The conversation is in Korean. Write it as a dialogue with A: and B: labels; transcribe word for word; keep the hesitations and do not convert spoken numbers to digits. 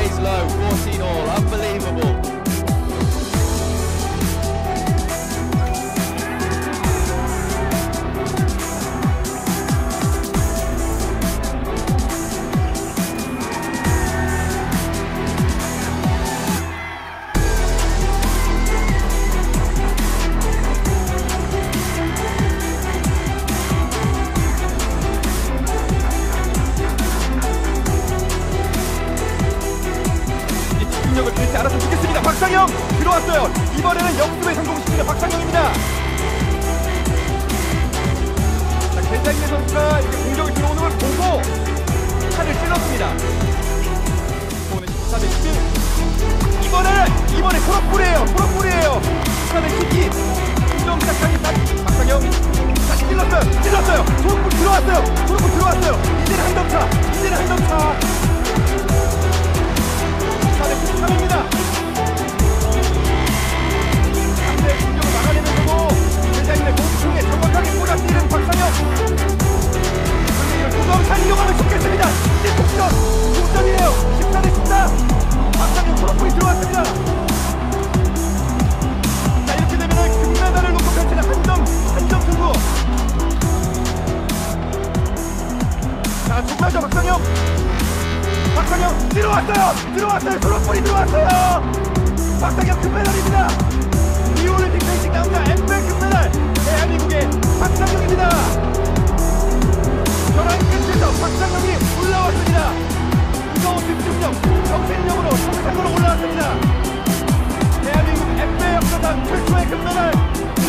A: lays low, fourteen all, unbelievable.
B: 알아서 죽겠습니다. 박상영 들어왔어요. 이번에는 역습에 성공시키는 박상영입니다. 자, 개장래 선수가 이렇게 공격이 들어오는 걸 보고 칼을 찔렀습니다. 오늘 십사 대 십일. 이번에는 이번에 소록불이에요. 소록불이에요. 십사 대 십이. 공격 시작하기 딱 박상영. 자, 찔렀어요. 찔렀어요. 소록불 들어왔어요. 소록불 들어왔어요. 이제는 한 점 차. 이제는 한 점 차. 십사 대 십삼입니다. 상대의 공격을 막아내면서도 대장님의 몸통에 정확하게 꽂아뛰는 박상영. 상대를 조금만 이용하면 좋겠습니다. 이제 독점! 독점이에요. 십사 대 십사. 박상영 프로풀이 들어왔습니다. 자, 이렇게 되면 금메달을 놓고 펼치는 한 점, 한 점 승부. 자, 정말죠 박상영. 박상영 들어왔어요! 들어왔어요! 프로풀이 들어왔어요! 박상영 금메달입니다! 리우올림픽 베이징 남자 엠벨 금메달! 대한민국의 박상영입니다! 결혼 끝에서 박상영이 올라왔습니다! 무거운 집중력, 정신력으로 정상으로 올라왔습니다! 대한민국 엠벨 역사상 최초의 금메달!